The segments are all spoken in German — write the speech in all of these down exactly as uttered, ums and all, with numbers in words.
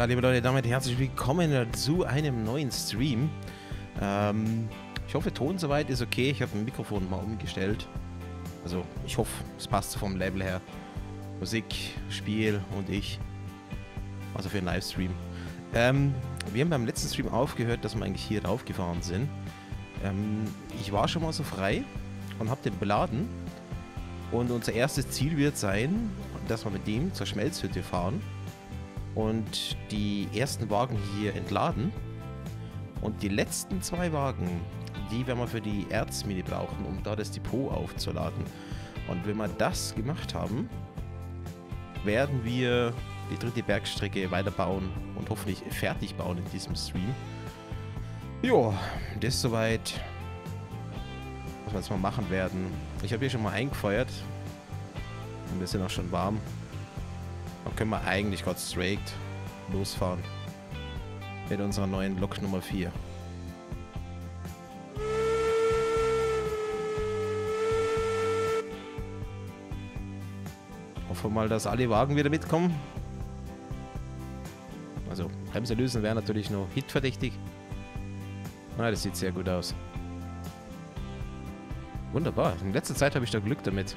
Ja, liebe Leute, damit herzlich willkommen zu einem neuen Stream. Ähm, ich hoffe, Ton soweit ist okay. Ich habe ein Mikrofon mal umgestellt. Also, ich hoffe, es passt vom Label her. Musik, Spiel und ich. Also für einen Livestream. Ähm, wir haben beim letzten Stream aufgehört, dass wir eigentlich hier raufgefahren sind. Ähm, ich war schon mal so frei und habe den beladen. Und unser erstes Ziel wird sein, dass wir mit dem zur Schmelzhütte fahren. Und die ersten Wagen hier entladen. Und die letzten zwei Wagen, die werden wir für die Erzmine brauchen, um da das Depot aufzuladen. Und wenn wir das gemacht haben, werden wir die dritte Bergstrecke weiterbauen und hoffentlich fertig bauen in diesem Stream. Jo, das ist soweit, was wir jetzt mal machen werden. Ich habe hier schon mal eingefeuert. Und wir sind auch schon warm. Dann können wir eigentlich gerade straight losfahren. Mit unserer neuen Lok Nummer vier. Hoffen wir mal, dass alle Wagen wieder mitkommen. Also, Bremse lösen wäre natürlich noch hitverdächtig. Ah, das sieht sehr gut aus. Wunderbar. In letzter Zeit habe ich da Glück damit.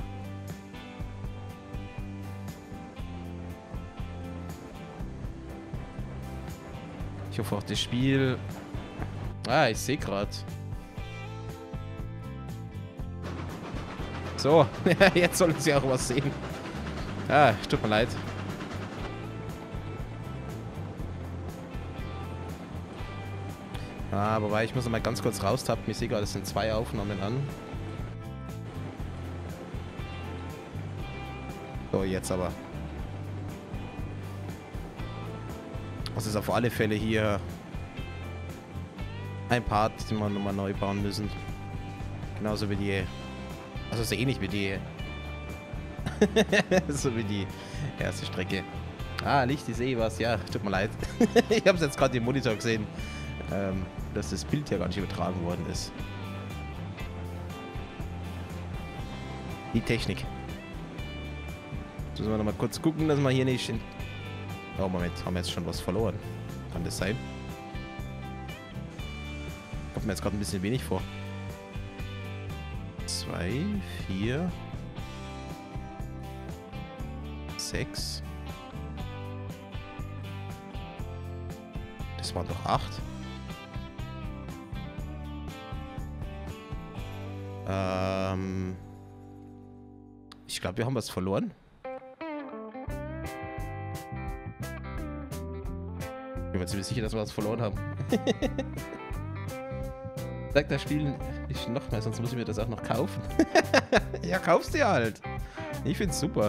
Ich hoffe auch das Spiel... Ah, ich sehe gerade. So, jetzt sollen sie auch was sehen. Ah, tut mir leid. Ah, wobei, ich muss noch mal ganz kurz raustappen. Ich sehe gerade, es sind zwei Aufnahmen an. So, jetzt aber. Das ist auf alle Fälle hier ein Part, den wir nochmal neu bauen müssen. Genauso wie die... Also so ähnlich wie die... so wie die erste Strecke. Ah, Licht, ich sehe was. Ja, tut mir leid. Ich habe es jetzt gerade im Monitor gesehen, ähm, dass das Bild ja gar nicht übertragen worden ist. Die Technik. Jetzt müssen wir nochmal kurz gucken, dass wir hier nicht... In Oh, Moment, haben wir jetzt schon was verloren? Kann das sein? Kommt mir jetzt gerade ein bisschen wenig vor. Zwei, vier, sechs. Das waren doch acht. Ähm. Ich glaube, wir haben was verloren. Ich bin mir ziemlich sicher, dass wir was verloren haben. Sag das Spiel nicht nochmal, sonst muss ich mir das auch noch kaufen. Ja, kaufst dir halt. Ich find's super.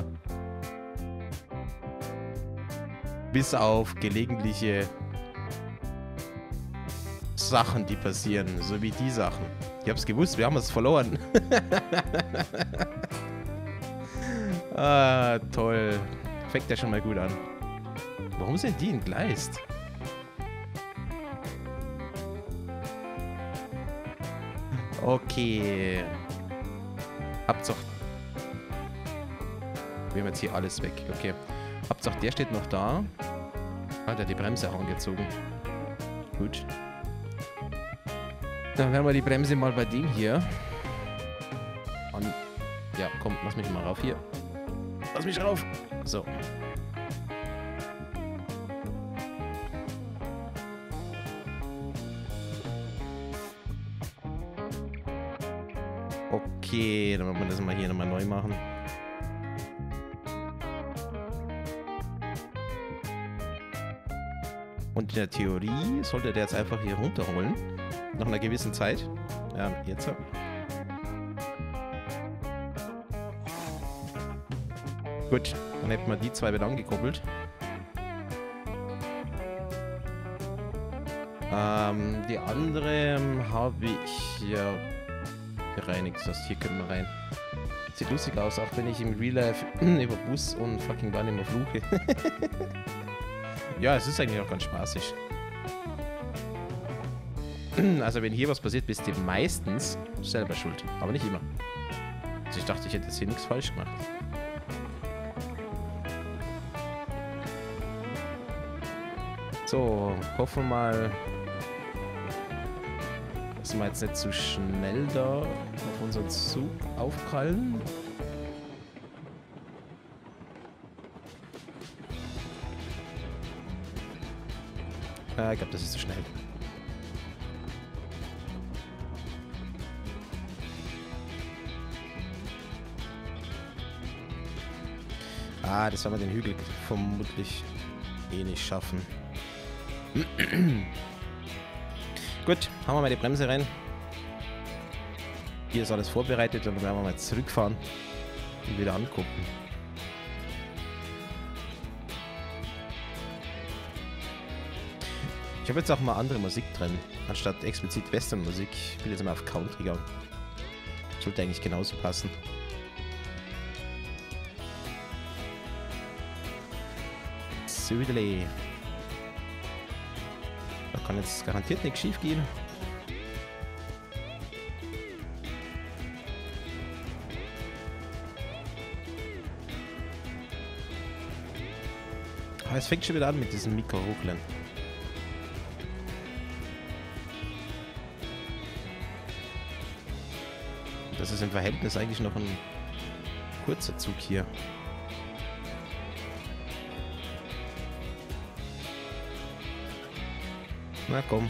Bis auf gelegentliche Sachen, die passieren. So wie die Sachen. Ich hab's gewusst, wir haben es verloren. Ah, toll. Fängt ja schon mal gut an. Warum sind die entgleist? Okay. Hauptsache. Wir haben jetzt hier alles weg. Okay. Hauptsache, der steht noch da. Hat er die Bremse auch angezogen. Gut. Dann werden wir die Bremse mal bei dem hier. An. Ja, komm, lass mich mal rauf hier. Lass mich rauf. So. Okay, dann wollen wir das mal hier nochmal neu machen. Und in der Theorie sollte der jetzt einfach hier runterholen. Nach einer gewissen Zeit. Ja, jetzt. Gut, dann hätten wir die zwei wieder angekoppelt. Ähm, die andere habe ich ja gereinigt. Das heißt, hier können wir rein. Sieht lustig aus, auch wenn ich im Real Life über Bus und fucking Bahn immer fluche. Ja, es ist eigentlich auch ganz spaßig. Also wenn hier was passiert, bist du meistens selber schuld. Aber nicht immer. Also ich dachte, ich hätte jetzt hier nichts falsch gemacht. So, hoffen wir mal, dass wir jetzt nicht zu schnell da auf unseren Zug aufprallen. Äh, ich glaube, das ist zu schnell. Ah, das werden wir den Hügel vermutlich eh nicht schaffen. Gut, haben wir mal die Bremse rein. Hier ist alles vorbereitet, dann werden wir mal zurückfahren und wieder angucken. Ich habe jetzt auch mal andere Musik drin, anstatt explizit Western-Musik. Ich bin jetzt mal auf Country gegangen. Sollte eigentlich genauso passen. Südele. Da kann jetzt garantiert nichts schief gehen. Aber es fängt schon wieder an mit diesem Mikro-Ruckeln. Das ist im Verhältnis eigentlich noch ein kurzer Zug hier. Na komm.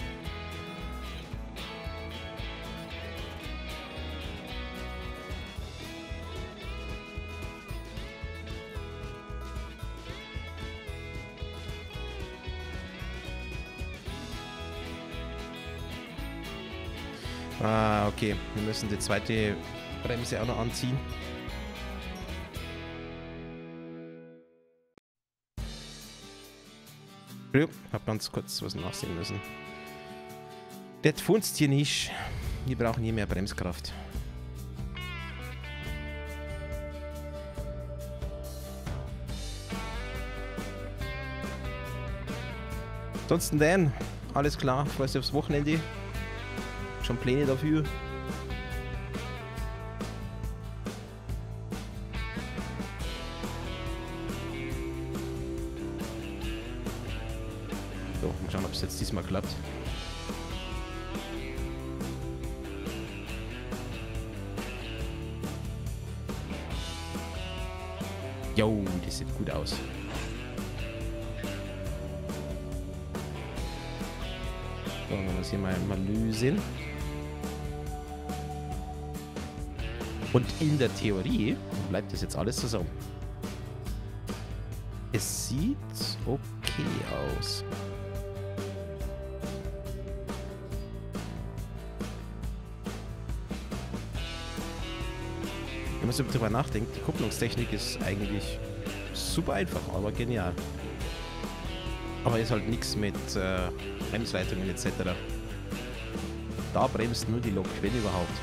Ah, okay. Wir müssen die zweite Bremse auch noch anziehen. Ja, hab ganz kurz was nachsehen müssen. Das funzt hier nicht. Wir brauchen hier mehr Bremskraft. Ansonsten Dan, alles klar, freust du aufs Wochenende? Schon Pläne dafür? So, mal schauen, ob es jetzt diesmal klappt. Jo, das sieht gut aus. So, wenn wir das hier mal, mal lösen. Und in der Theorie bleibt das jetzt alles zusammen. Es sieht okay aus. Wenn man so drüber nachdenkt, die Kupplungstechnik ist eigentlich super einfach, aber genial. Aber ist halt nichts mit äh, Bremsleitungen et cetera. Da bremst nur die Lok, wenn überhaupt.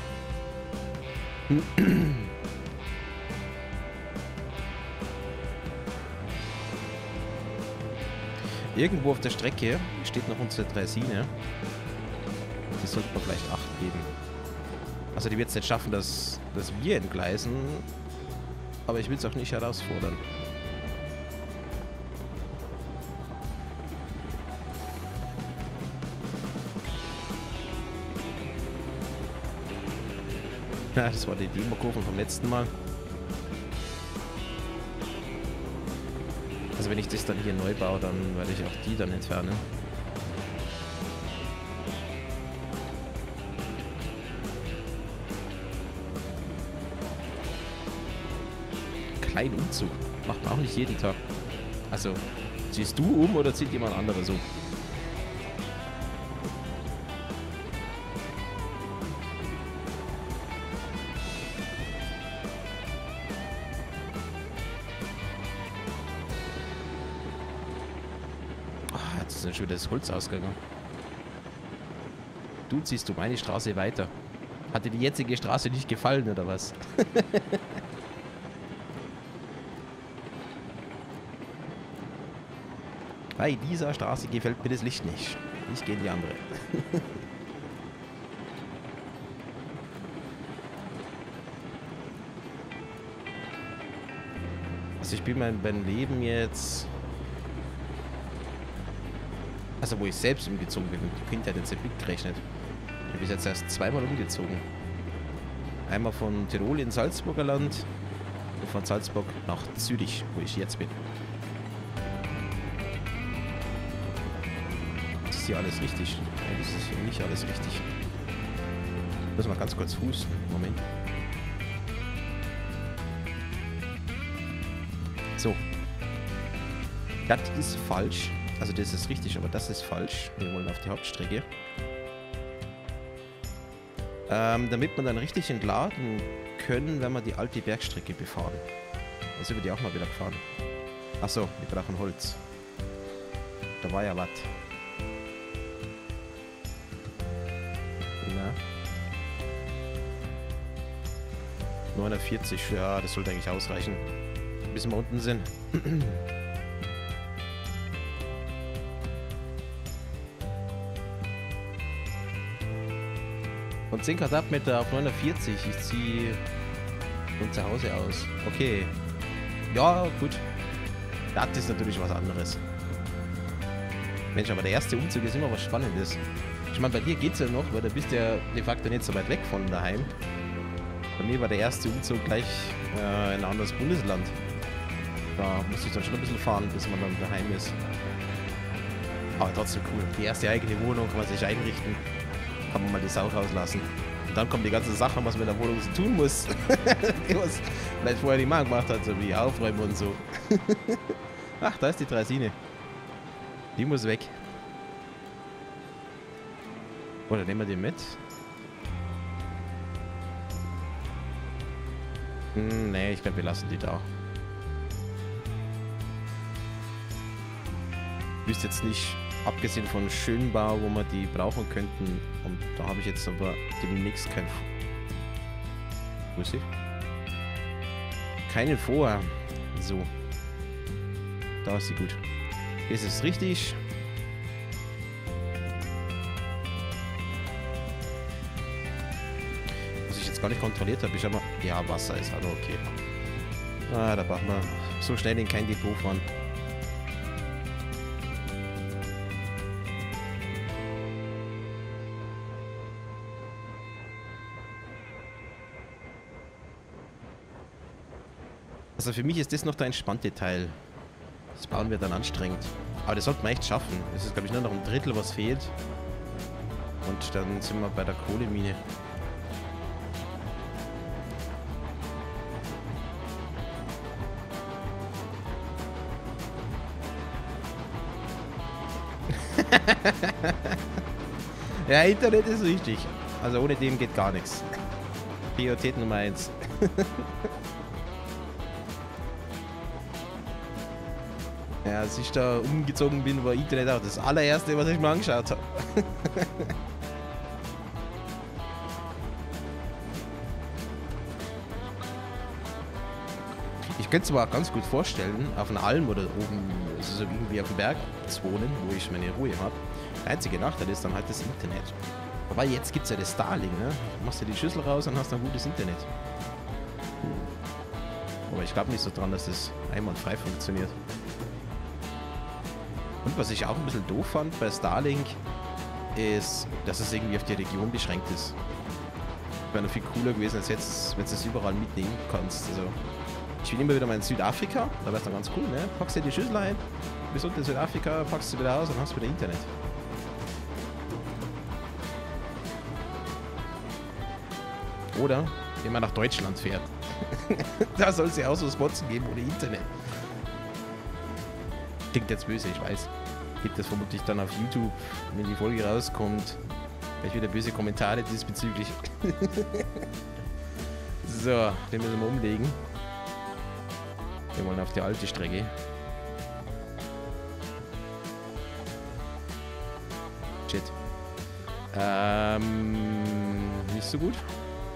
Irgendwo auf der Strecke steht noch unsere Draisine. Die sollte man vielleicht Acht geben. Also die wird es nicht schaffen, dass, dass wir entgleisen. Aber ich will es auch nicht herausfordern. Ja, das war die Demo-Kurve vom letzten Mal. Also wenn ich das dann hier neu baue, dann werde ich auch die dann entfernen. Kleinen Umzug. Macht man auch nicht jeden Tag. Also, ziehst du um oder zieht jemand anderes um? Jetzt ist schon wieder das Holz ausgegangen. Du ziehst um eine Straße weiter. Hat dir die jetzige Straße nicht gefallen, oder was? Bei dieser Straße gefällt mir das Licht nicht. Ich gehe in die andere. Also ich bin mein, mein Leben jetzt Also wo ich selbst umgezogen bin. Die Kind hat jetzt nicht mitgerechnet. Ich bin bis jetzt erst zweimal umgezogen. Einmal von Tirol in Salzburger Land und von Salzburg nach Zürich, wo ich jetzt bin. Das ist hier alles richtig. Nein, das ist hier nicht alles richtig. Ich muss mal ganz kurz husten. Moment. So. Das ist falsch. Also das ist richtig, aber das ist falsch. Wir wollen auf die Hauptstrecke. Ähm, damit wir dann richtig entladen können, wenn wir die alte Bergstrecke befahren. Da sind wir die auch mal wieder gefahren. Achso, wir brauchen Holz. Da war ja was. Na. neunundvierzig, ja, das sollte eigentlich ausreichen. Bis wir unten sind. Von zehn Quadratmeter auf neunundvierzig. Ich ziehe von zu Hause aus. Okay. Ja, gut. Das ist natürlich was anderes. Mensch, aber der erste Umzug ist immer was Spannendes. Ich meine, bei dir geht's ja noch, weil da bist du ja de facto nicht so weit weg von daheim. Bei mir war der erste Umzug gleich äh, in ein anderes Bundesland. Da musste ich dann schon ein bisschen fahren, bis man dann daheim ist. Aber trotzdem cool. Die erste eigene Wohnung kann man sich einrichten. Kann man mal die Sau rauslassen. Und dann kommen die ganzen Sachen, was man in der Wohnung so tun muss. Die was vielleicht vorher die Mann gemacht hat, so wie aufräumen und so. Ach, da ist die Draisine. Die muss weg. Oder nehmen wir die mit? Hm, nee, ich glaube, wir lassen die da. Ich wüsste jetzt nicht, abgesehen von Schönbau, wo wir die brauchen könnten. Und da habe ich jetzt aber demnächst kein... Wo ist sie? Keine vor. So. Da ist sie gut. Hier ist es richtig. Was ich jetzt gar nicht kontrolliert habe, ich habe mal... Ja, Wasser ist also okay. Ah, da brauchen wir so schnell in kein Depot fahren. Also für mich ist das noch der entspannte Teil. Das bauen wir dann anstrengend. Aber das sollten wir echt schaffen. Es ist, glaube ich, nur noch ein Drittel, was fehlt. Und dann sind wir bei der Kohlemine. Ja, Internet ist wichtig. Also ohne dem geht gar nichts. Priorität Nummer eins. Ja, als ich da umgezogen bin, war Internet auch das allererste, was ich mir angeschaut habe. Ich könnte es mir auch ganz gut vorstellen, auf einer Alm oder oben, also so irgendwie auf dem Berg zu wohnen, wo ich meine Ruhe habe. Der einzige Nachteil ist dann halt das Internet. Wobei, jetzt gibt es ja das Starlink, ne? Du machst ja die Schüssel raus und hast dann gutes Internet. Aber ich glaube nicht so dran, dass das einwandfrei funktioniert. Und was ich auch ein bisschen doof fand bei Starlink, ist, dass es irgendwie auf die Region beschränkt ist. Wäre noch viel cooler gewesen, als jetzt, wenn du es überall mitnehmen kannst. Also, ich will immer wieder mal in Südafrika, da wäre es dann ganz cool, ne? Packst dir die Schüssel ein, bist unten in Südafrika, packst sie wieder aus und hast wieder Internet. Oder, wenn man nach Deutschland fährt. Da soll es ja auch so Spots geben ohne Internet. Klingt jetzt böse, ich weiß. Gibt es vermutlich dann auf YouTube, wenn die Folge rauskommt, gleich wieder böse Kommentare diesbezüglich. So, den müssen wir umlegen. Wir wollen auf die alte Strecke. Shit. Ähm, nicht so gut.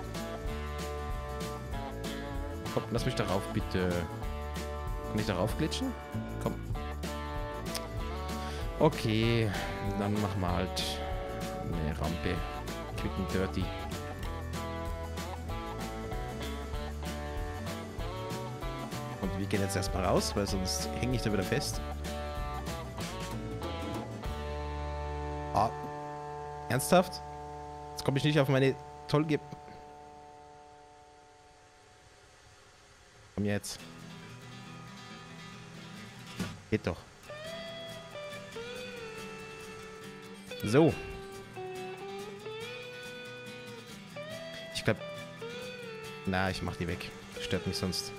Komm, lass mich darauf bitte. Kann ich darauf glitschen? Komm. Okay, dann machen wir halt eine Rampe. Quick and dirty. Und wir gehen jetzt erstmal raus, weil sonst hänge ich da wieder fest. Ah, ernsthaft? Jetzt komme ich nicht auf meine toll ge... Komm jetzt. Geht doch. So. Ich glaube... Na, ich mach die weg. Stört mich sonst.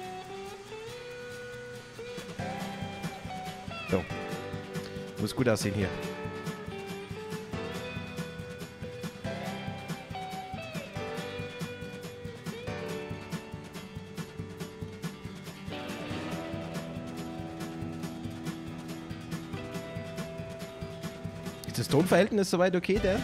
So. Muss gut aussehen hier. Ist das Tonverhältnis soweit okay, der?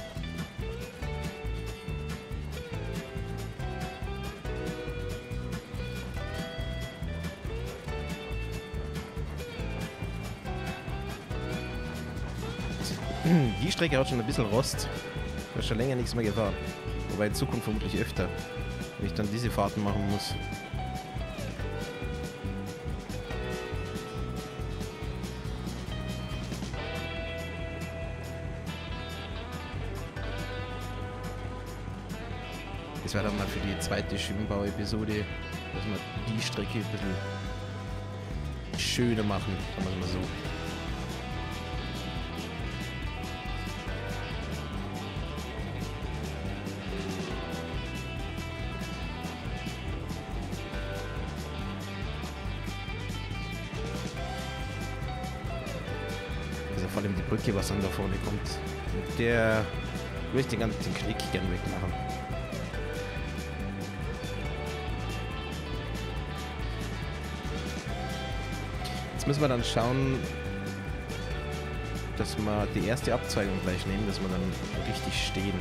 Die Strecke hat schon ein bisschen Rost. Ich habe schon länger nichts mehr gefahren. Wobei in Zukunft vermutlich öfter, wenn ich dann diese Fahrten machen muss. Das wäre dann mal für die zweite Schwimmbau-Episode, dass wir die Strecke ein bisschen schöner machen, sagen wir es mal so. Vor allem die Brücke, was dann da vorne kommt. Mit der würde ich den ganzen Knick gern wegmachen. Jetzt müssen wir dann schauen, dass wir die erste Abzweigung gleich nehmen, dass wir dann richtig stehen.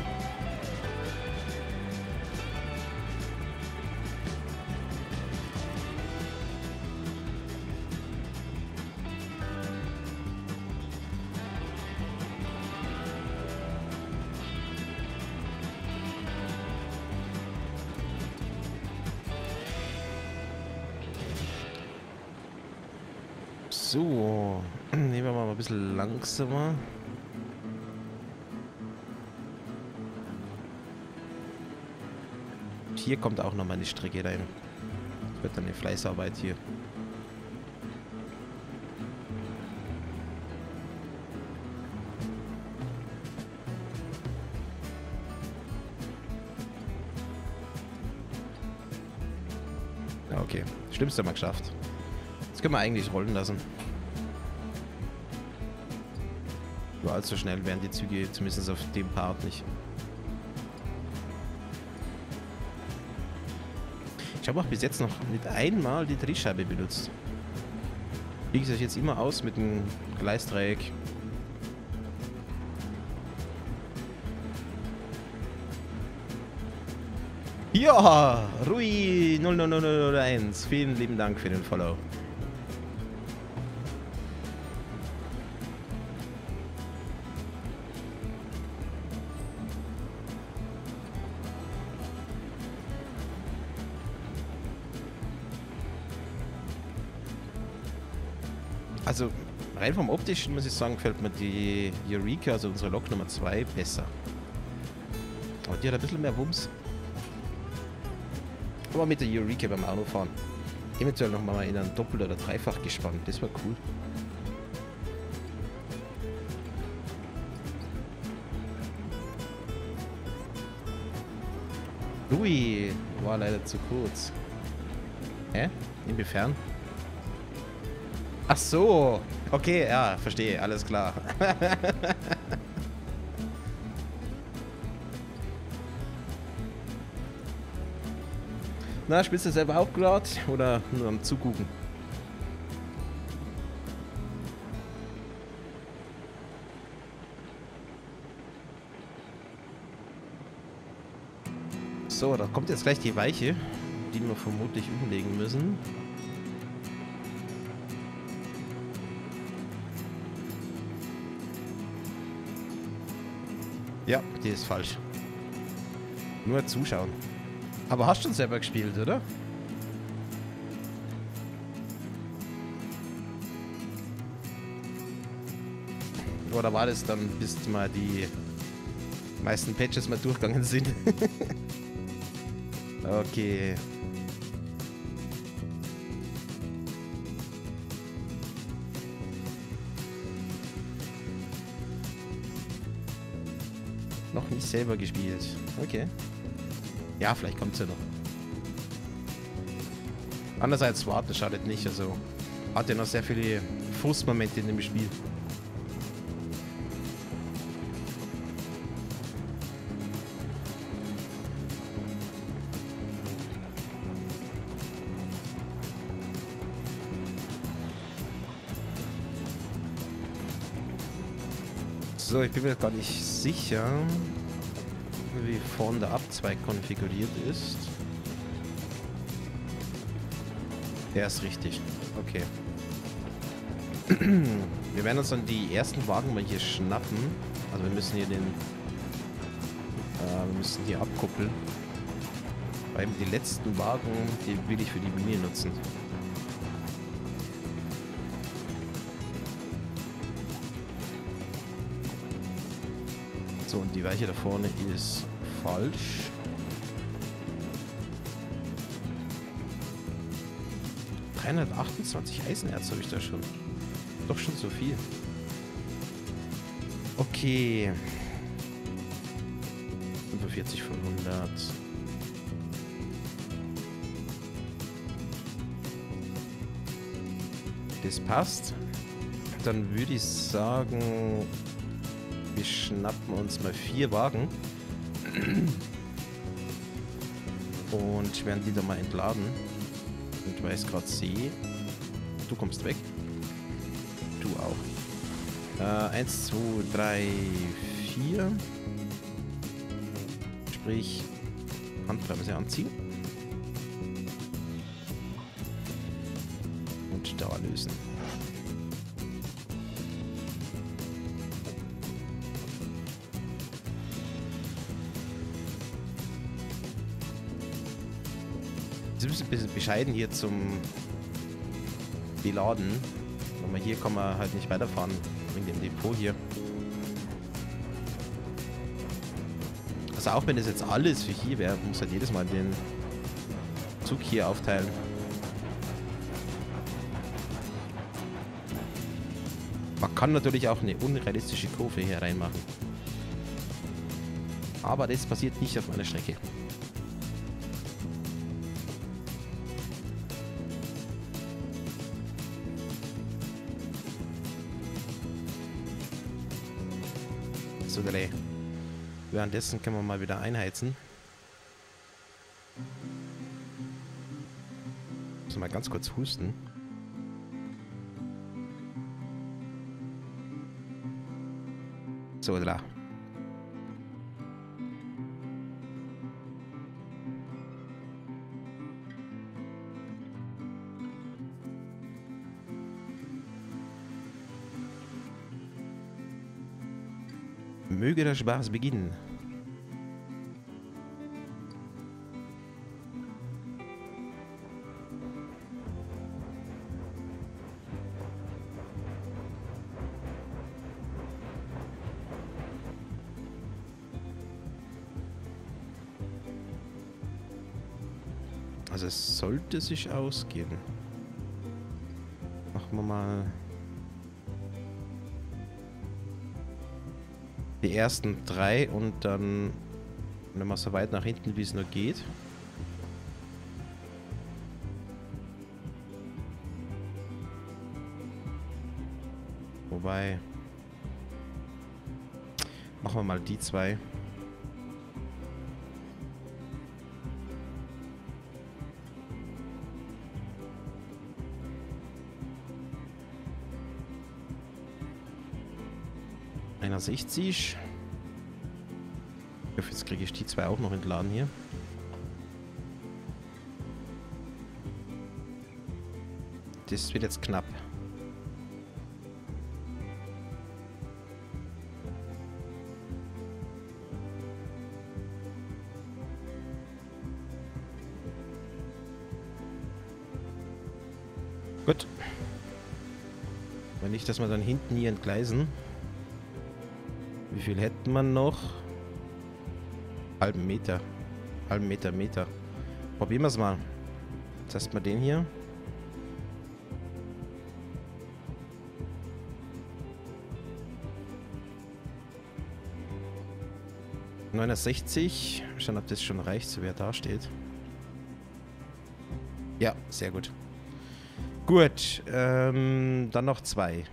So, nehmen wir mal ein bisschen langsamer. Und hier kommt auch noch mal eine Strecke rein. Das wird dann eine Fleißarbeit hier. Ja, okay. Schlimmste mal geschafft. Das können wir eigentlich rollen lassen. Nur allzu schnell wären die Züge, zumindest auf dem Part nicht. Ich habe auch bis jetzt noch nicht einmal die Drehscheibe benutzt. Kriege ich das jetzt immer aus mit dem Gleisdreieck. Ja, Rui null null null null eins. Vielen lieben Dank für den Follow. Also, rein vom Optischen muss ich sagen, gefällt mir die Eureka, also unsere Lok Nummer zwei, besser. Aber die hat ein bisschen mehr Wumms. Aber mit der Eureka beim Auto fahren. Eventuell nochmal in ein Doppel- oder Dreifach gespannt, das war cool. Ui, war leider zu kurz. Hä? Inwiefern? Ach so. Okay, ja, verstehe. Alles klar. Na, spielst du selber auch gerade oder nur am Zugucken? So, da kommt jetzt gleich die Weiche, die wir vermutlich umlegen müssen. Ja, die ist falsch. Nur zuschauen. Aber hast du schon selber gespielt, oder? Oder war das dann, bis mal die meisten Patches mal durchgegangen sind? Okay. Noch nicht selber gespielt. Okay. Ja, vielleicht kommt es ja noch. Andererseits warten schadet nicht. Also hat ja noch sehr viele Frustmomente in dem Spiel. So, ich bin mir gar nicht sicher, wie vorne der Abzweig konfiguriert ist. Der ist richtig. Okay. Wir werden uns dann die ersten Wagen mal hier schnappen. Also wir müssen hier den... Äh, wir müssen hier abkuppeln. Weil die letzten Wagen, die will ich für die Mine nutzen. So, und die Weiche da vorne ist falsch. dreihundertachtundzwanzig Eisenerz habe ich da schon. Doch schon so viel. Okay. fünfundvierzig von hundert. Das passt. Dann würde ich sagen, wir schnappen uns mal vier Wagen. Und werden die da mal entladen. Und weil ich es gerade sehe, du kommst weg. Du auch. Äh, eins, zwei, drei, vier. Sprich, Handbremse anziehen. Und da lösen. Das ist ein bisschen bescheiden hier zum Beladen. Aber hier kann man halt nicht weiterfahren wegen dem Depot hier. Also auch wenn das jetzt alles für hier wäre, muss halt jedes Mal den Zug hier aufteilen. Man kann natürlich auch eine unrealistische Kurve hier reinmachen. Aber das passiert nicht auf meiner Strecke. So, Delay. Währenddessen können wir mal wieder einheizen. Muss mal ganz kurz husten. So, da. Möge der Spaß beginnen. Also es sollte sich ausgehen. Machen wir mal die ersten drei und dann nehmen wir so weit nach hinten, wie es nur geht. Wobei, machen wir mal die zwei. einundsechzig. Ich hoffe, jetzt kriege ich die zwei auch noch entladen hier. Das wird jetzt knapp. Gut. Wenn nicht, dass wir dann hinten hier entgleisen. Wie viel hätten wir noch? Halben Meter. Halben Meter, Meter. Probieren wir es mal. Testen wir den hier. neunundsechzig. Schauen, ob das schon reicht, so wie er da steht. Ja, sehr gut. Gut, ähm, dann noch zwei.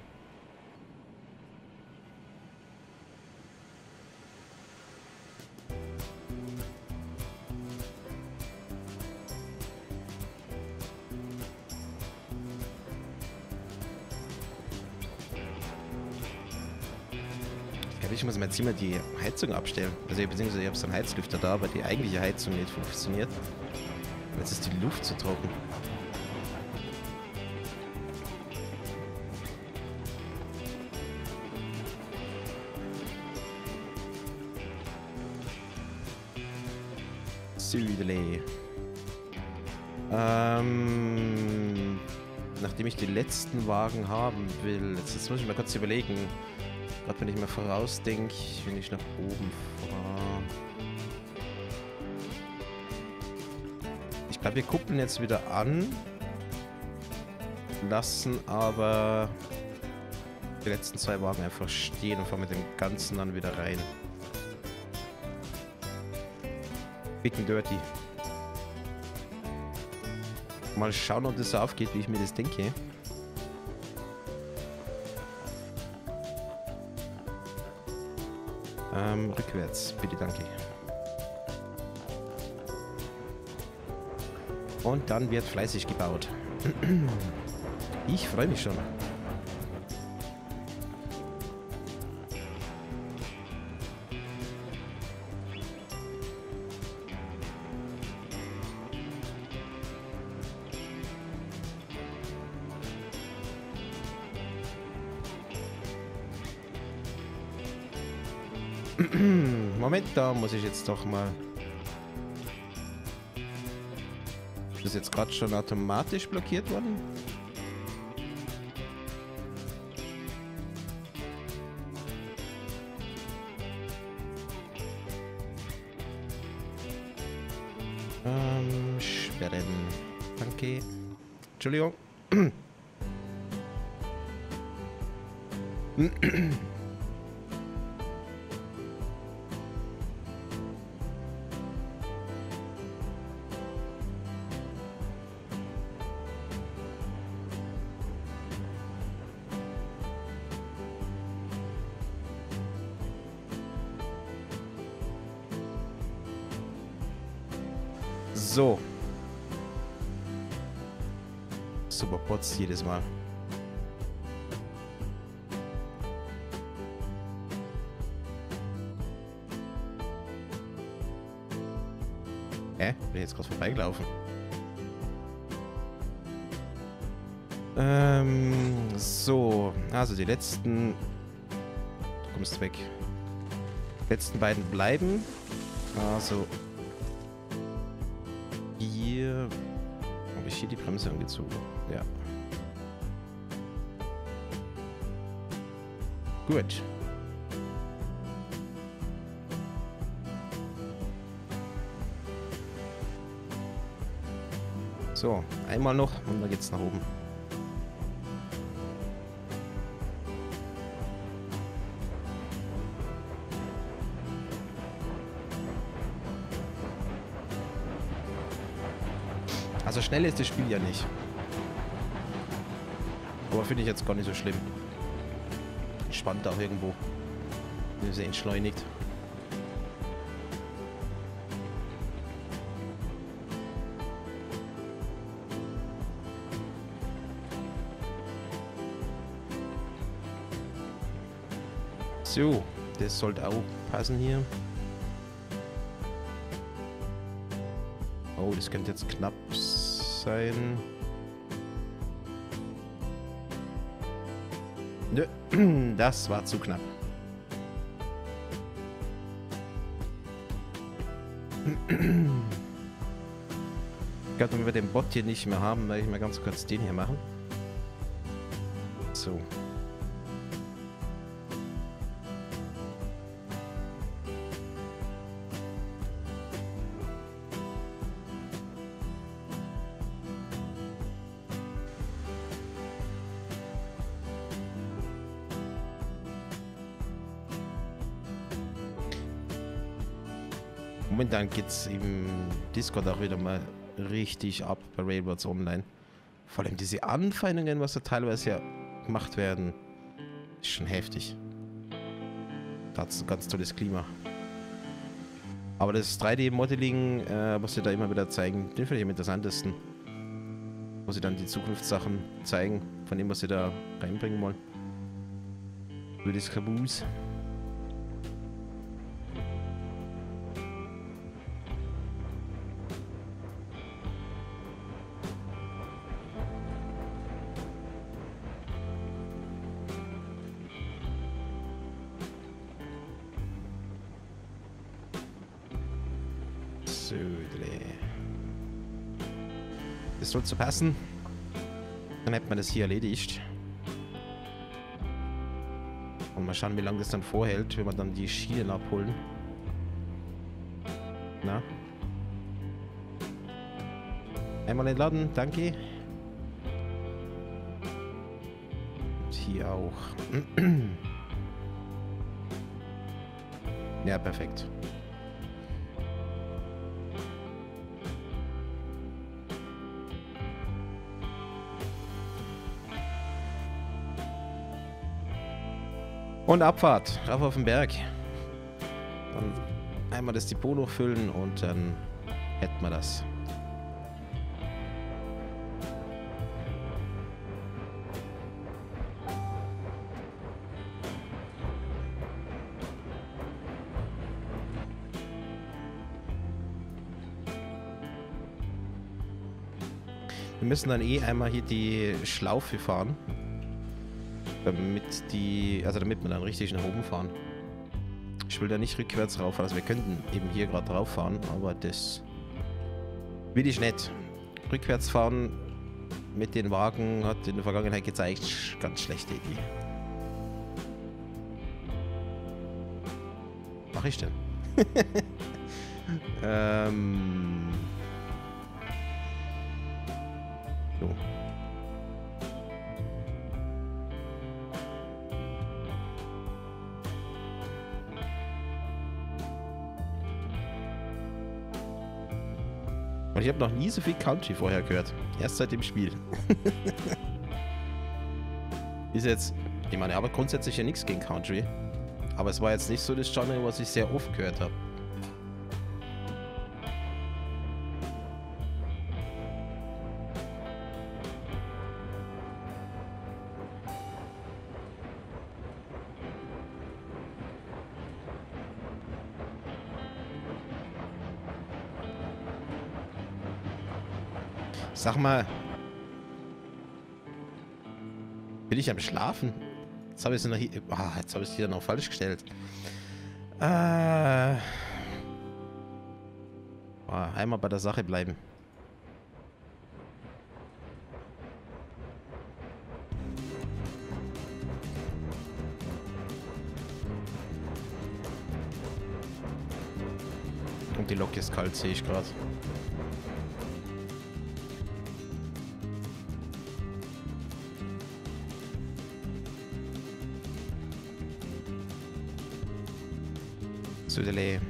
Ich muss mir jetzt immer die Heizung abstellen. Also beziehungsweise ich habe so einen Heizlüfter da, aber die eigentliche Heizung nicht funktioniert. Jetzt ist die Luft zu trocken. Südle. Ähm, nachdem ich die letzten Wagen haben will, jetzt, jetzt muss ich mal kurz überlegen. Gerade wenn ich mal vorausdenke, wenn ich nach oben fahre. Ich glaube, wir kuppeln jetzt wieder an. Lassen aber die letzten zwei Wagen einfach stehen und fahren mit dem Ganzen dann wieder rein. Big and dirty. Mal schauen, ob das so aufgeht, wie ich mir das denke. Ähm, rückwärts, bitte, danke. Und dann wird fleißig gebaut. Ich freue mich schon. Moment, da muss ich jetzt doch mal... Ist das jetzt gerade schon automatisch blockiert worden? Ähm, sperren. Danke. Entschuldigung. So. Super Bots jedes Mal. Hä? Bin ich jetzt gerade vorbeigelaufen? Ähm, so. Also die letzten... Du kommst weg. Die letzten beiden bleiben. Also... Hier habe ich hier die Bremse angezogen. Ja. Gut. So, einmal noch und dann geht's nach oben. Also schnell ist das Spiel ja nicht. Aber finde ich jetzt gar nicht so schlimm. Entspannt auch irgendwo. Sehr entschleunigt. So, das sollte auch passen hier. Oh, das könnte jetzt knapp sein. Nö, das war zu knapp. Ich glaube, wenn wir den Bot hier nicht mehr haben, werde ich mal ganz kurz den hier machen. So. Momentan geht's im Discord auch wieder mal richtig ab bei Railroads Online. Vor allem diese Anfeindungen, was da teilweise ja gemacht werden, ist schon heftig. Da hat es ein ganz tolles Klima. Aber das drei D-Modeling, äh, was sie da immer wieder zeigen, den finde ich am interessantesten. Wo sie dann die Zukunftssachen zeigen, von dem, was sie da reinbringen wollen. Über das Caboose. Das soll zu passen. Dann hätte man das hier erledigt. Und mal schauen, wie lange das dann vorhält, wenn wir dann die Schienen abholen. Na? Einmal entladen, danke. Und hier auch. Ja, perfekt. Und Abfahrt, rauf auf den Berg. Dann einmal das Depot noch füllen und dann hätten wir das. Wir müssen dann eh einmal hier die Schlaufe fahren. Damit die, also damit wir dann richtig nach oben fahren. Ich will da nicht rückwärts rauffahren, also wir könnten eben hier gerade drauf fahren, aber das will ich nicht. Rückwärts fahren mit den Wagen hat in der Vergangenheit gezeigt, ganz schlechte Idee. Was mache ich denn? ähm. So. Und ich habe noch nie so viel Country vorher gehört. Erst seit dem Spiel. Ist jetzt, ich meine, aber grundsätzlich ja nichts gegen Country. Aber es war jetzt nicht so das Genre, was ich sehr oft gehört habe. Sag mal. Bin ich am Schlafen? Jetzt habe ich es noch hier. Oh, jetzt habe ich es hier noch falsch gestellt. Äh. Oh, einmal bei der Sache bleiben. Und die Lok ist kalt, sehe ich gerade. Söderle.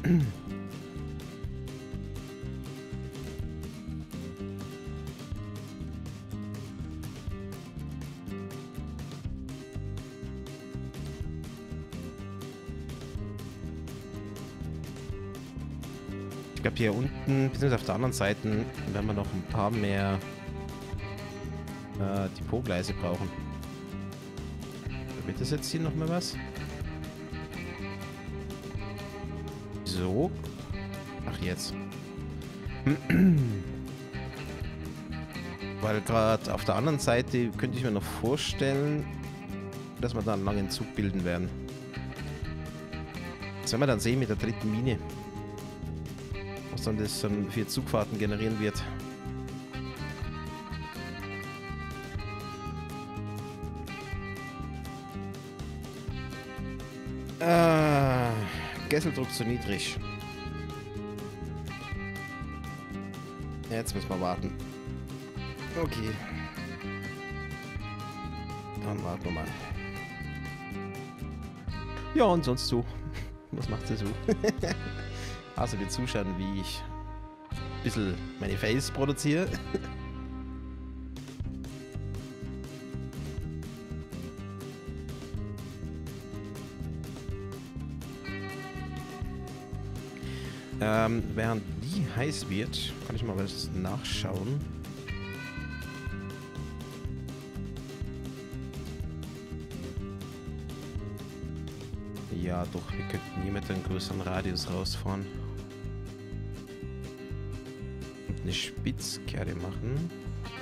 Ich glaube hier unten, beziehungsweise auf der anderen Seite, werden wir noch ein paar mehr äh, Depotgleise brauchen. Wird das jetzt hier noch mal was? So. Ach, jetzt. Weil gerade auf der anderen Seite könnte ich mir noch vorstellen, dass wir da einen langen Zug bilden werden. Das werden wir dann sehen mit der dritten Mine. Was dann das dann für Zugfahrten generieren wird. Ah, Kesseldruck zu niedrig. Jetzt müssen wir warten. Okay. Dann warten wir mal. Ja, und sonst so. Was macht sie so? Also wir zuschauen, wie ich ein bisschen meine Face produziere. ähm, während die heiß wird, kann ich mal was nachschauen. Ja, doch, wir könnten hier mit einem größeren Radius rausfahren. Und eine Spitzkehre machen.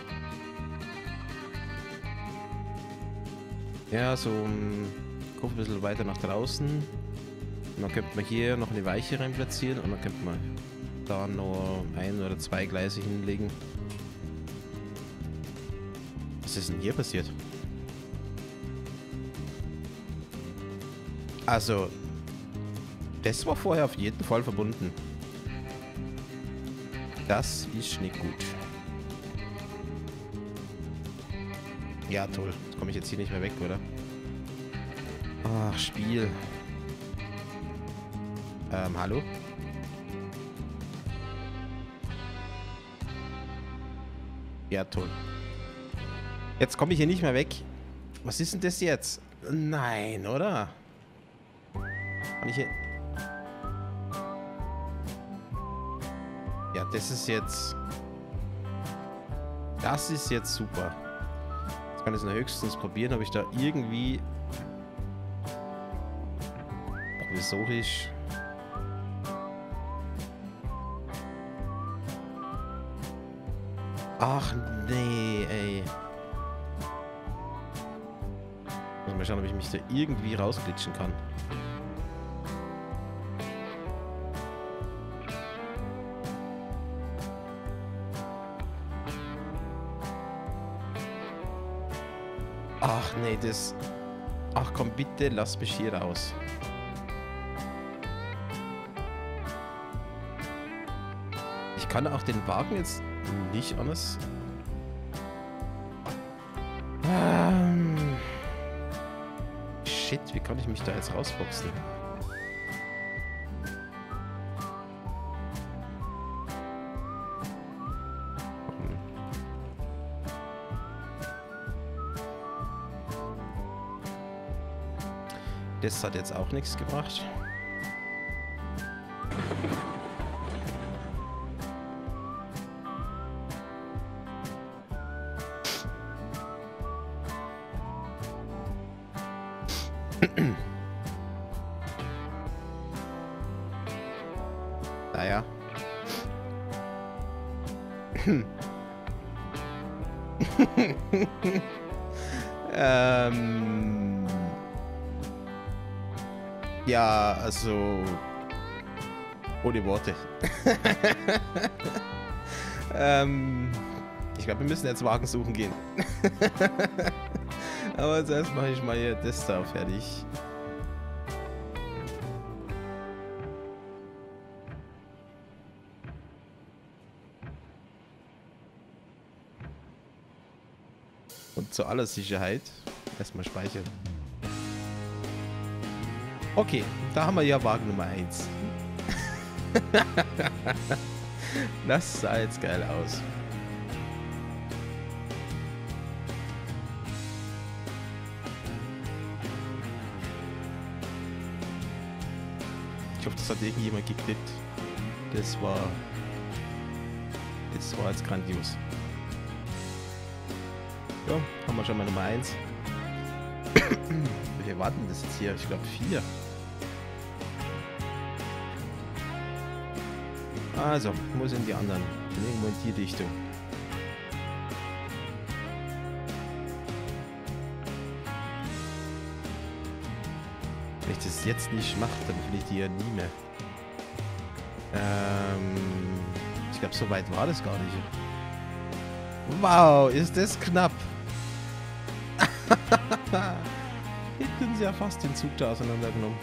Ja, so um, guck ein bisschen weiter nach draußen. Und dann könnte man hier noch eine Weiche rein platzieren und dann könnte man da noch ein oder zwei Gleise hinlegen. Was ist denn hier passiert? Also, das war vorher auf jeden Fall verbunden. Das ist nicht gut. Ja, toll. Jetzt komme ich jetzt hier nicht mehr weg, oder? Ach, Spiel. Ähm, hallo? Ja, toll. Jetzt komme ich hier nicht mehr weg. Was ist denn das jetzt? Nein, oder? Kann ich hier... Ja, das ist jetzt... Das ist jetzt super. Jetzt kann ich es nur höchstens probieren, ob ich da irgendwie... provisorisch... Ach, nee, ey. Muss mal schauen, ob ich mich da irgendwie rausglitschen kann. Ach, nee, das... Ach komm, bitte, lass mich hier raus. Ich kann auch den Wagen jetzt nicht anders... Ähm... Shit, wie kann ich mich da jetzt rausboxen? Das hat jetzt auch nichts gebracht. Naja. ähm... Ja, also... Ohne Worte. ähm... Ich glaube, wir müssen jetzt Wagen suchen gehen. Aber zuerst mache ich mal hier das da fertig. Und zu aller Sicherheit erstmal speichern. Okay, da haben wir ja Wagen Nummer eins. Das sah jetzt geil aus. Ich hoffe, das hat irgendjemand geklippt. Das war... Das war jetzt grandios. Ja, haben wir schon mal Nummer eins. Wir warten das jetzt hier, ich glaube vier. Also, wo sind die anderen? Irgendwo in die Richtung. Wenn ich das jetzt nicht mache, dann finde ich die ja nie mehr. Ähm, ich glaube, so weit war das gar nicht. Wow, ist das knapp. Hätten sie ja fast den Zug da auseinandergenommen.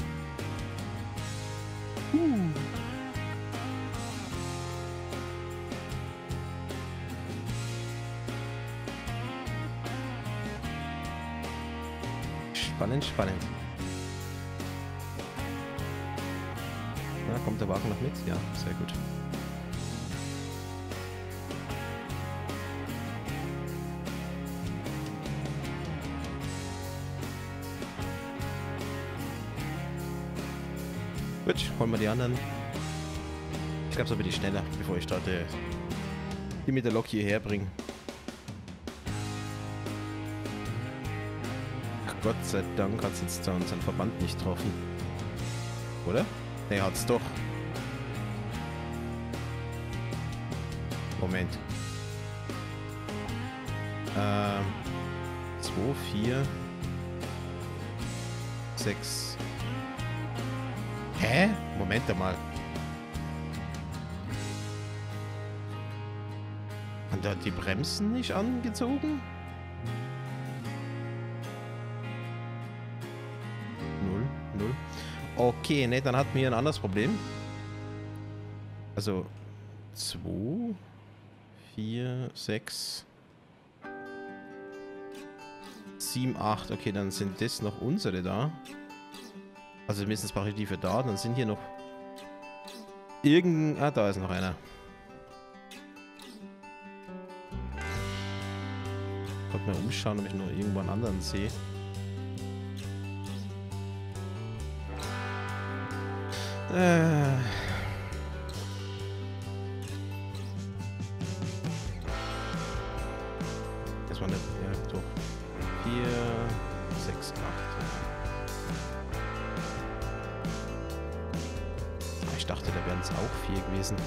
Uh. Spannend, spannend. Na, kommt der Wagen noch mit? Ja, sehr gut. Gut, holen wir die anderen. Ich glaube, so bin ich schneller, bevor ich starte, die mit der Lok hierher bringen. Ach Gott sei Dank hat es jetzt unseren Verband nicht getroffen. Oder? Ne, hat's doch. Moment. Ähm. zwei, vier, sechs. Hä? Moment mal. Haben da die Bremsen nicht angezogen? Null, null. Okay, ne, dann hatten wir ein anderes Problem. Also, zwei, vier, sechs, sieben, acht. Okay, dann sind das noch unsere da. Also mindestens brauche ich die für da. Dann sind hier noch irgendein... Ah, da ist noch einer. Ich wollte mal umschauen, ob ich noch irgendwo einen anderen sehe. Äh... Das war nicht... Ja, doch. vier, sechs, acht. Ich dachte, da wären es auch vier gewesen.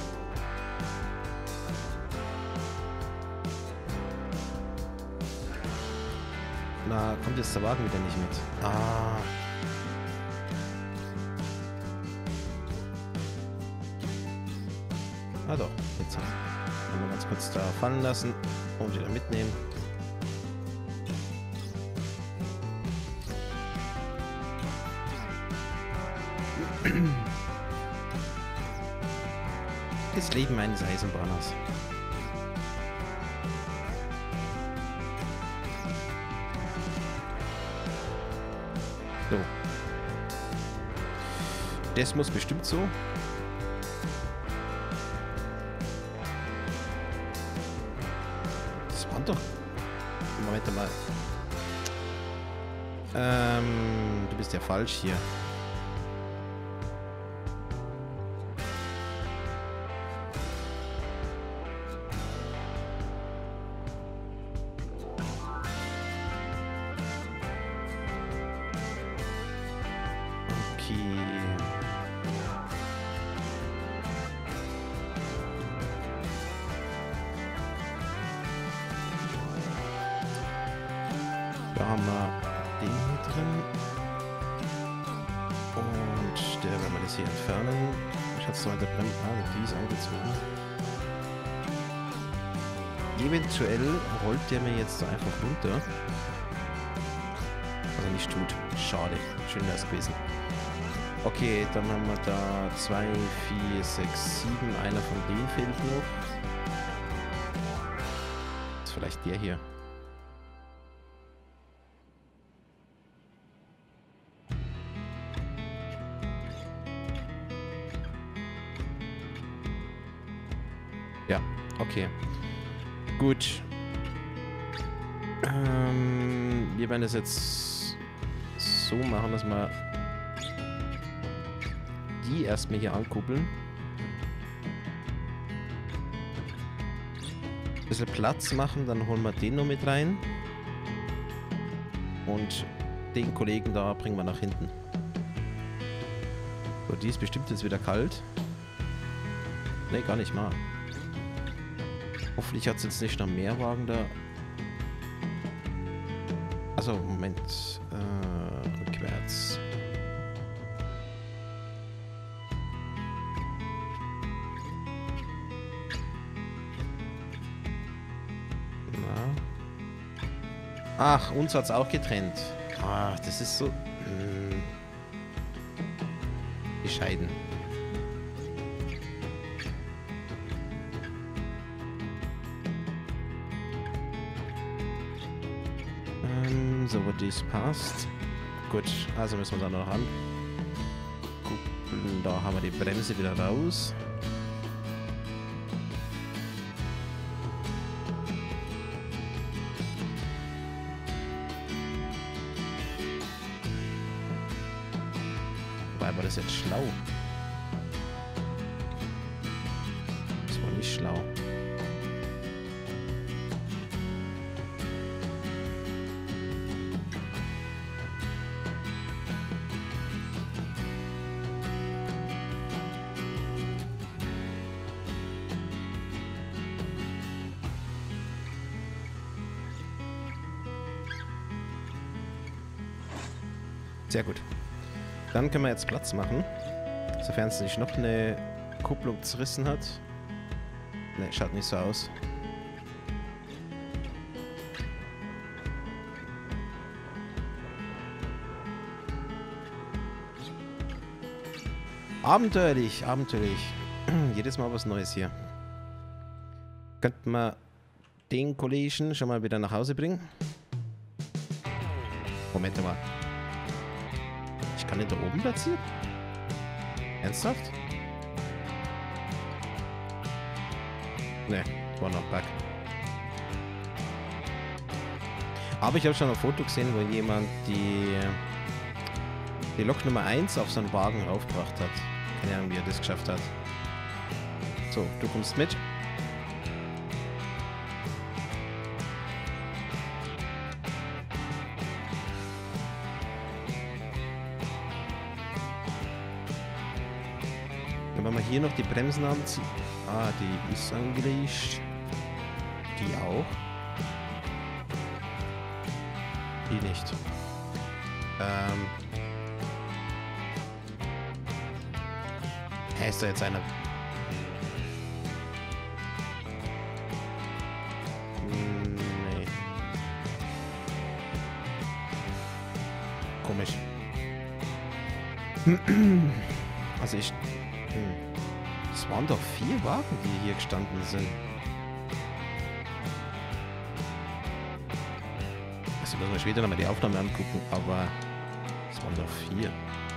Na, kommt jetzt der Wagen wieder nicht mit. Ah. Ah doch, jetzt haben wir ganz kurz da fallen lassen und wieder mitnehmen. Das Leben eines Eisenbahners. So. Das muss bestimmt so. Das waren doch... Moment mal. Ähm, du bist ja falsch hier. Da haben wir den hier drin. Und der, wenn wir das hier entfernen, ich hatte es noch in der Bremse. Ah, die ist angezogen. Eventuell rollt der mir jetzt einfach runter. Was er nicht tut. Schade. Schön wäre es gewesen. Okay, dann haben wir da zwei, vier, sechs, sieben. Einer von denen fehlt noch. Das ist vielleicht der hier. Ja, okay. Gut. Ähm, wir werden das jetzt so machen, dass wir die erstmal hier ankuppeln. Ein bisschen Platz machen, dann holen wir den noch mit rein. Und den Kollegen da bringen wir nach hinten. So, die ist bestimmt jetzt wieder kalt. Ne, gar nicht mal. Hoffentlich hat es jetzt nicht noch mehr Wagen da. Also Moment. Äh, rückwärts. Na. Ach, uns hat es auch getrennt. Ach, das ist so... Mh, bescheiden. So, wo dies passt. Gut, also müssen wir da noch an. Da haben wir die Bremse wieder raus. Wobei war das jetzt schlau? Das war nicht schlau. Sehr gut. Dann können wir jetzt Platz machen. Sofern es nicht noch eine Kupplung zerrissen hat. Ne, schaut nicht so aus. Abenteuerlich, abenteuerlich. Jedes Mal was Neues hier. Könnten wir den Kollegen schon mal wieder nach Hause bringen? Moment mal. Ich kann ihn da oben platzieren? Ernsthaft? Ne, war noch ein Bug. Aber ich habe schon ein Foto gesehen, wo jemand die, die Lok Nummer eins auf so einen Wagen raufgebracht hat. Keine Ahnung, wie er das geschafft hat. So, du kommst mit. Wenn wir hier noch die Bremsen anziehen. Ah, die ist angelegt. Die auch. Die nicht. Ähm. Hä, ist da jetzt einer? Hm, nee. Komisch. Also ich... Es waren doch vier Wagen, die hier gestanden sind. Also müssen wir später nochmal die Aufnahme angucken, aber es waren doch vier.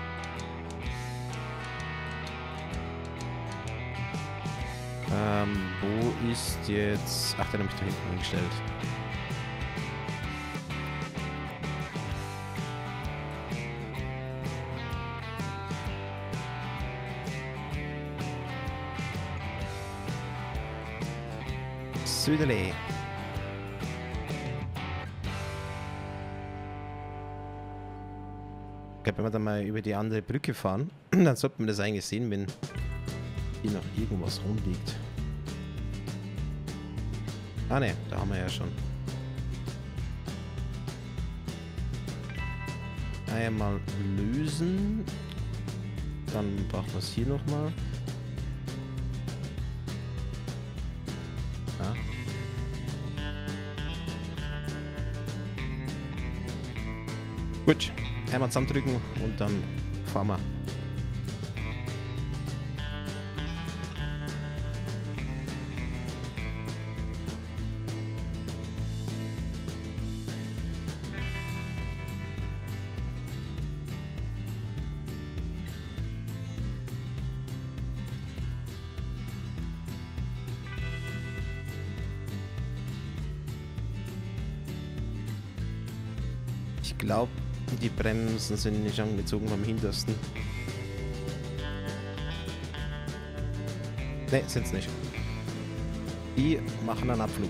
Ähm, wo ist jetzt... Ach, den habe ich da hinten hingestellt. Süderlee. Ich glaube, wenn wir dann mal über die andere Brücke fahren, dann sollte man das eigentlich sehen, wenn hier noch irgendwas rumliegt. Ah ne, da haben wir ja schon. Einmal lösen. Dann brauchen wir es hier nochmal. Ja. Gut, einmal zusammendrücken und dann fahren wir. Ich glaube, die Bremsen sind nicht angezogen beim hintersten. Ne, sind's nicht. Die machen einen Abflug.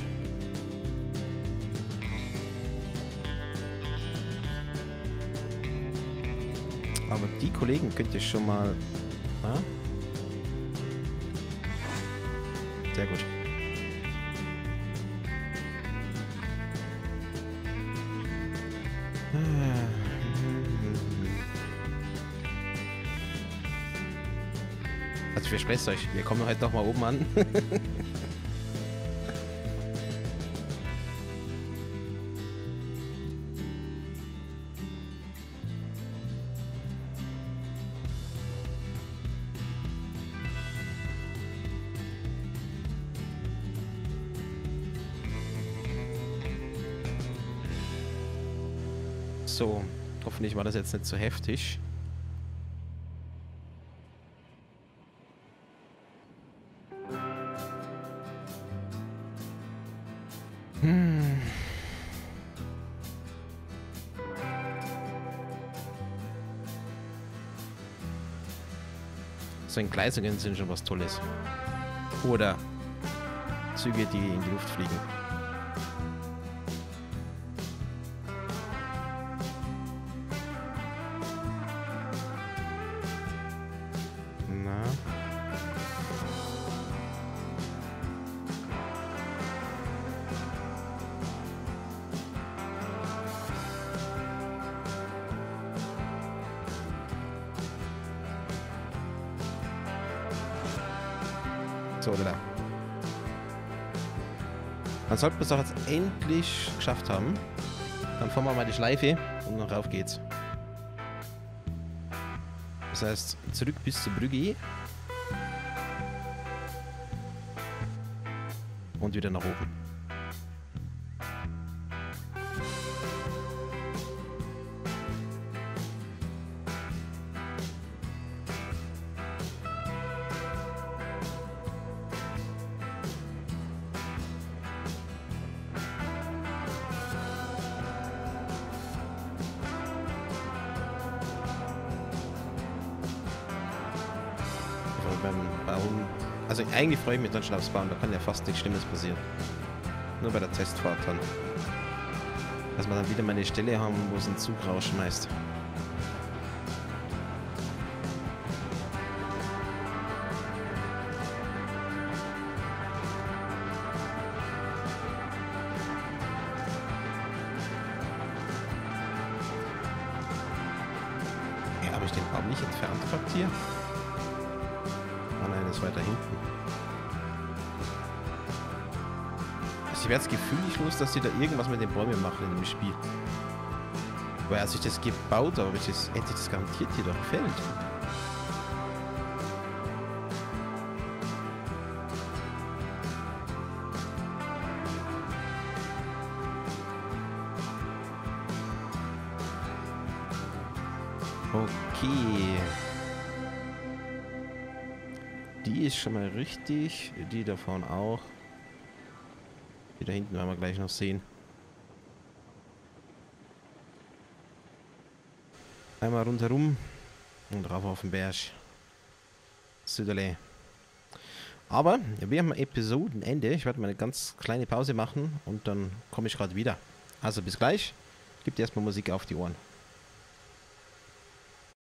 Aber die Kollegen könnte ich schon mal... Ah? Sehr gut. Also ich verspreche euch, wir kommen heute noch mal oben an. So, hoffentlich war das jetzt nicht so heftig. Hm. So Entgleisungen sind schon was Tolles. Oder Züge, die in die Luft fliegen. Na. So, oder da. Dann sollten wir es doch jetzt endlich geschafft haben. Dann fahren wir mal die Schleife und dann rauf geht's. Das heißt, zurück bis zur Brücke. Und wieder nach oben. Beim Bauen. Also eigentlich freue ich mich dann schon aufs Bauen, da kann ja fast nichts Schlimmes passieren. Nur bei der Testfahrt dann. Dass wir dann wieder mal eine Stelle haben, wo es einen Zug rausschmeißt. Ja, habe ich den Baum nicht entfernt gehabt hier? Nein, ist weiter hinten. Also ich werde das Gefühl nicht los, dass sie da irgendwas mit den Bäumen machen in dem Spiel. Weil als ich das gebaut habe, ich das, hätte ich das garantiert hier doch gefällt. Okay. Die ist schon mal richtig. Die da vorne auch. Die da hinten werden wir gleich noch sehen. Einmal rundherum und rauf auf den Berg. Süderle. Aber wir haben Episodenende. Ich werde mal eine ganz kleine Pause machen und dann komme ich gerade wieder. Also bis gleich. Gibt erstmal Musik auf die Ohren.